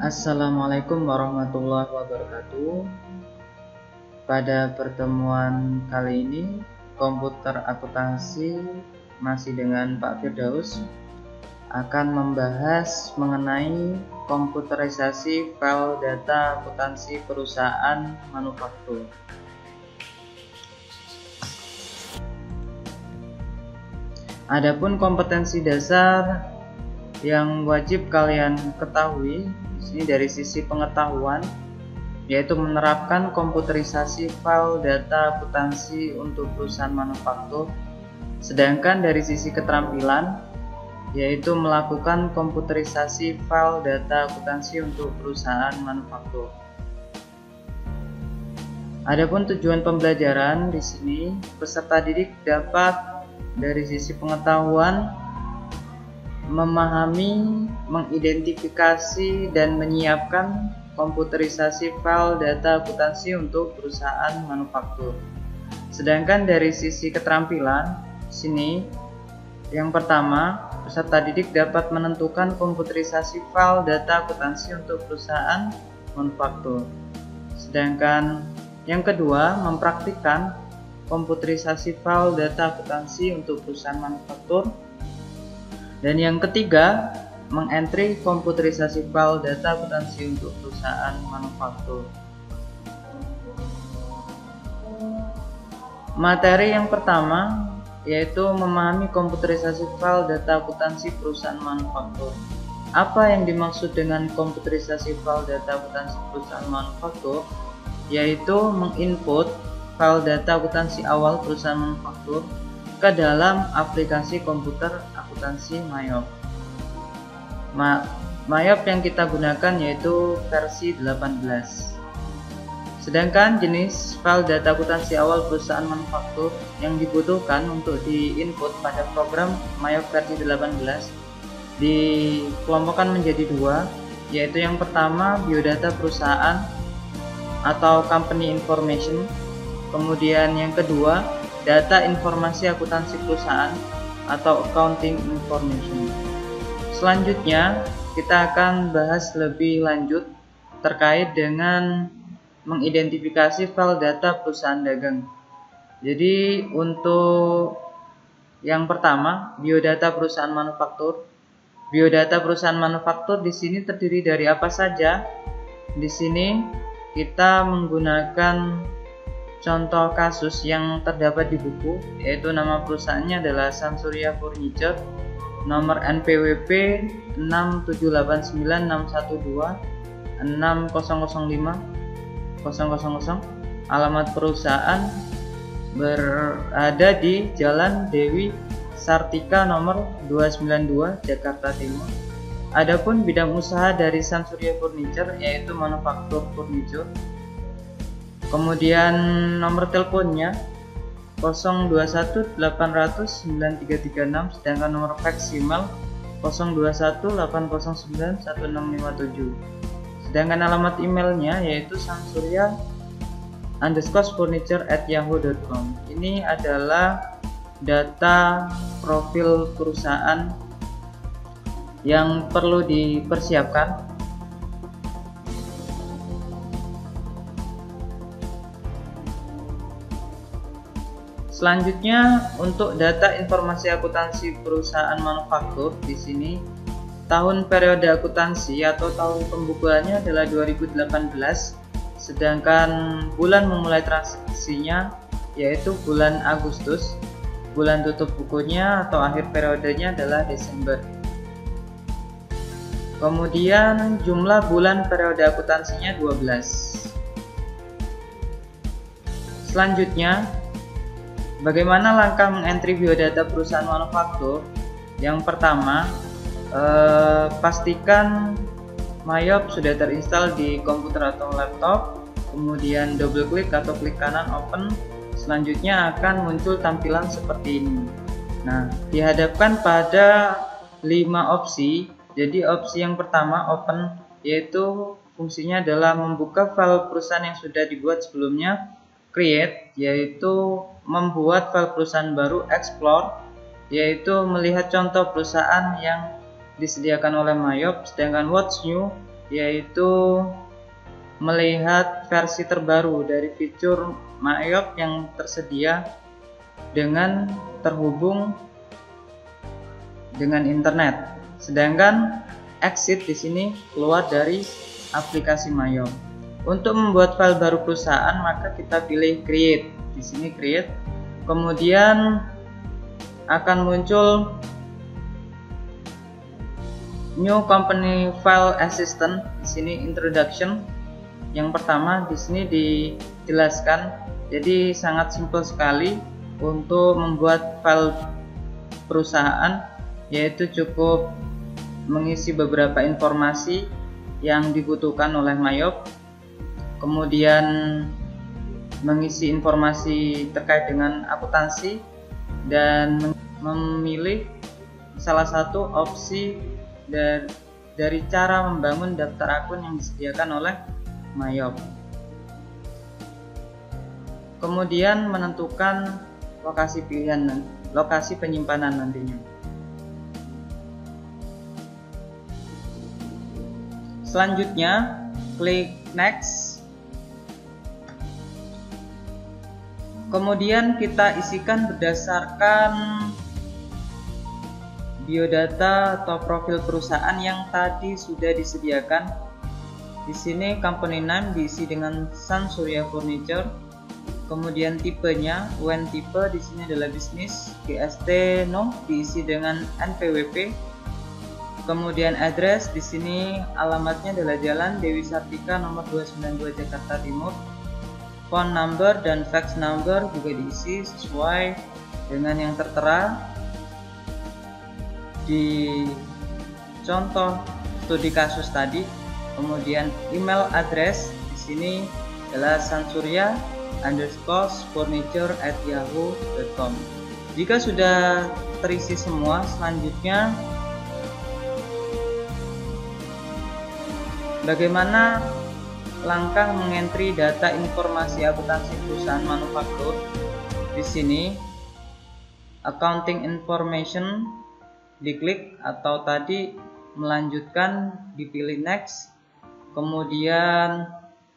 Assalamualaikum warahmatullahi wabarakatuh. Pada pertemuan kali ini, komputer akuntansi masih dengan Pak Firdaus akan membahas mengenai komputerisasi file data akuntansi perusahaan manufaktur. Adapun kompetensi dasar yang wajib kalian ketahui di sini dari sisi pengetahuan, yaitu menerapkan komputerisasi file data akuntansi untuk perusahaan manufaktur. Sedangkan dari sisi keterampilan, yaitu melakukan komputerisasi file data akuntansi untuk perusahaan manufaktur. Adapun tujuan pembelajaran di sini, peserta didik dapat dari sisi pengetahuan memahami, mengidentifikasi, dan menyiapkan komputerisasi file data akuntansi untuk perusahaan manufaktur. Sedangkan dari sisi keterampilan, sini yang pertama, peserta didik dapat menentukan komputerisasi file data akuntansi untuk perusahaan manufaktur. Sedangkan yang kedua, mempraktikkan komputerisasi file data akuntansi untuk perusahaan manufaktur. Dan yang ketiga, mengentry komputerisasi file data akuntansi untuk perusahaan manufaktur. Materi yang pertama yaitu memahami komputerisasi file data akuntansi perusahaan manufaktur. Apa yang dimaksud dengan komputerisasi file data akuntansi perusahaan manufaktur? Yaitu menginput file data akuntansi awal perusahaan manufaktur ke dalam aplikasi komputer akuntansi Mayop. Mayop yang kita gunakan yaitu versi 18. Sedangkan jenis file data akuntansi awal perusahaan manufaktur yang dibutuhkan untuk diinput pada program Mayop versi 18 dikelompokkan menjadi dua, yaitu yang pertama biodata perusahaan atau company information, kemudian yang kedua data informasi akuntansi perusahaan atau accounting information. Selanjutnya kita akan bahas lebih lanjut terkait dengan mengidentifikasi file data perusahaan dagang. Jadi untuk yang pertama, biodata perusahaan manufaktur. Biodata perusahaan manufaktur di sini terdiri dari apa saja? Di sini kita menggunakan contoh kasus yang terdapat di buku, yaitu nama perusahaannya adalah Sansurya Furniture, nomor NPWP 6789612600500, alamat perusahaan berada di Jalan Dewi Sartika nomor 292 Jakarta Timur. Adapun bidang usaha dari Sansurya Furniture yaitu manufaktur furniture. Kemudian nomor teleponnya 021-800-9336, sedangkan nomor fax email 021-809-1657. Sedangkan alamat emailnya yaitu sansurya_furniture@yahoo.com. Ini adalah data profil perusahaan yang perlu dipersiapkan. Selanjutnya untuk data informasi akuntansi perusahaan manufaktur, di sini tahun periode akuntansi atau tahun pembukuannya adalah 2018, sedangkan bulan memulai transaksinya yaitu bulan Agustus, bulan tutup bukunya atau akhir periodenya adalah Desember. Kemudian jumlah bulan periode akuntansinya 12. Selanjutnya, bagaimana langkah mengentry biodata perusahaan manufaktur? Yang pertama, pastikan Mayop sudah terinstall di komputer atau laptop, kemudian double klik atau klik kanan open. Selanjutnya akan muncul tampilan seperti ini. Nah, dihadapkan pada 5 opsi. Jadi opsi yang pertama open, yaitu fungsinya adalah membuka file perusahaan yang sudah dibuat sebelumnya. Create, yaitu membuat file perusahaan baru. Explore, yaitu melihat contoh perusahaan yang disediakan oleh Mayop. Sedangkan What's New yaitu melihat versi terbaru dari fitur Mayop yang tersedia dengan terhubung dengan internet. Sedangkan exit di sini keluar dari aplikasi Mayop. Untuk membuat file baru perusahaan, maka kita pilih create. Di sini create. Kemudian akan muncul new company file assistant. Di sini introduction. Yang pertama di sini dijelaskan. Jadi sangat simpel sekali untuk membuat file perusahaan, yaitu cukup mengisi beberapa informasi yang dibutuhkan oleh Mayop, kemudian mengisi informasi terkait dengan akuntansi, dan memilih salah satu opsi dari cara membangun daftar akun yang disediakan oleh Mayop. Kemudian menentukan lokasi pilihan, lokasi penyimpanan nantinya. Selanjutnya klik next. Kemudian kita isikan berdasarkan biodata atau profil perusahaan yang tadi sudah disediakan. Di sini company name diisi dengan Sun Surya Furniture. Kemudian tipenya UN type di sini adalah bisnis. GST no diisi dengan NPWP. Kemudian address di sini alamatnya adalah Jalan Dewi Sartika nomor 292 Jakarta Timur. Phone number dan fax number juga diisi sesuai dengan yang tertera di contoh studi kasus tadi. Kemudian email address di sini adalah sansurya_furniture@yahoo.com. Jika sudah terisi semua, selanjutnya bagaimana langkah mengentri data informasi akuntansi perusahaan manufaktur. Di sini accounting information diklik, atau tadi melanjutkan dipilih next. Kemudian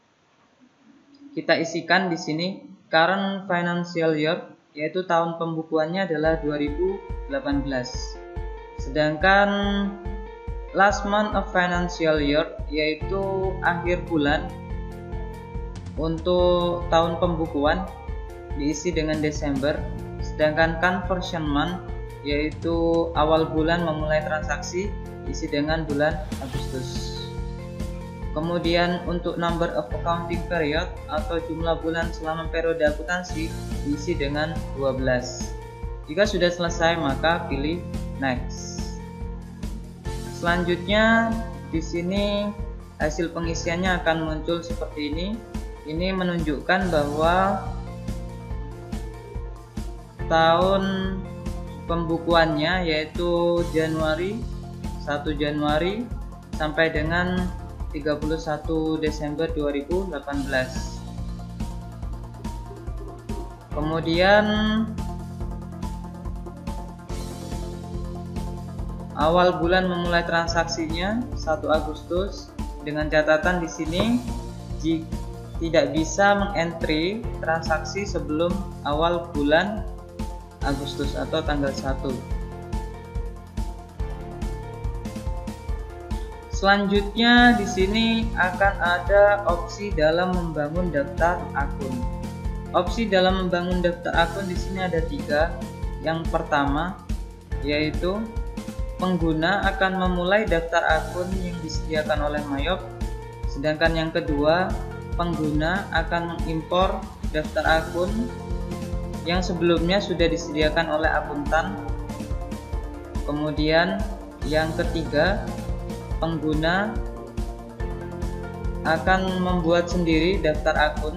kita isikan di sini current financial year, yaitu tahun pembukuannya adalah 2018. Sedangkan last month of financial year, yaitu akhir bulan untuk tahun pembukuan, diisi dengan Desember. Sedangkan conversion month, yaitu awal bulan memulai transaksi, diisi dengan bulan Agustus. Kemudian untuk number of accounting period atau jumlah bulan selama periode akuntansi diisi dengan 12. Jika sudah selesai, maka pilih next. Selanjutnya di sini hasil pengisiannya akan muncul seperti ini. Ini menunjukkan bahwa tahun pembukuannya yaitu Januari 1 Januari sampai dengan 31 Desember 2018. Kemudian awal bulan memulai transaksinya 1 Agustus, dengan catatan di sini tidak bisa mengentry transaksi sebelum awal bulan Agustus atau tanggal 1. Selanjutnya di sini akan ada opsi dalam membangun daftar akun. Opsi dalam membangun daftar akun di sini ada 3. Yang pertama yaitu pengguna akan memulai daftar akun yang disediakan oleh Mayop. Sedangkan yang kedua, pengguna akan mengimpor daftar akun yang sebelumnya sudah disediakan oleh akuntan. Kemudian yang ketiga, pengguna akan membuat sendiri daftar akun.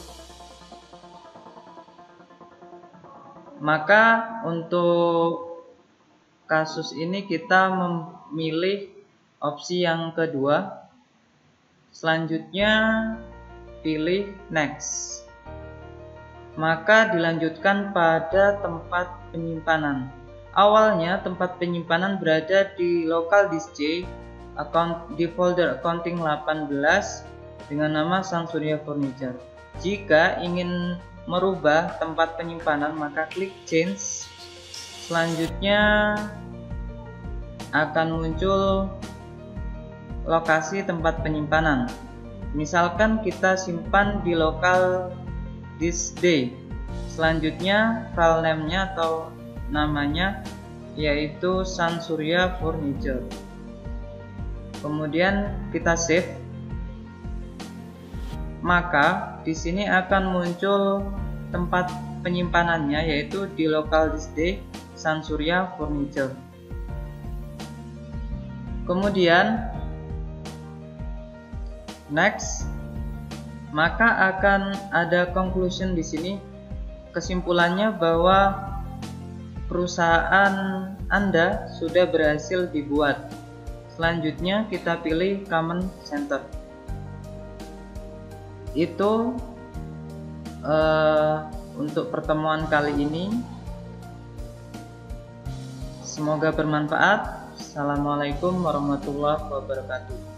Maka untuk kasus ini kita memilih opsi yang kedua. Selanjutnya pilih next. Maka dilanjutkan pada tempat penyimpanan. Awalnya tempat penyimpanan berada di local disk C, di folder accounting 18 dengan nama Sansuria Furniture. Jika ingin merubah tempat penyimpanan, maka klik change. Selanjutnya akan muncul lokasi tempat penyimpanan. Misalkan kita simpan di lokal disk D. Selanjutnya file name-nya atau namanya yaitu Sansuria Furniture. Kemudian kita save. Maka di sini akan muncul tempat penyimpanannya yaitu di local disk D Sansuria Furniture. Kemudian next, maka akan ada conclusion di sini. Kesimpulannya bahwa perusahaan Anda sudah berhasil dibuat. Selanjutnya kita pilih Command Center. Itu untuk pertemuan kali ini. Semoga bermanfaat. Assalamualaikum warahmatullahi wabarakatuh.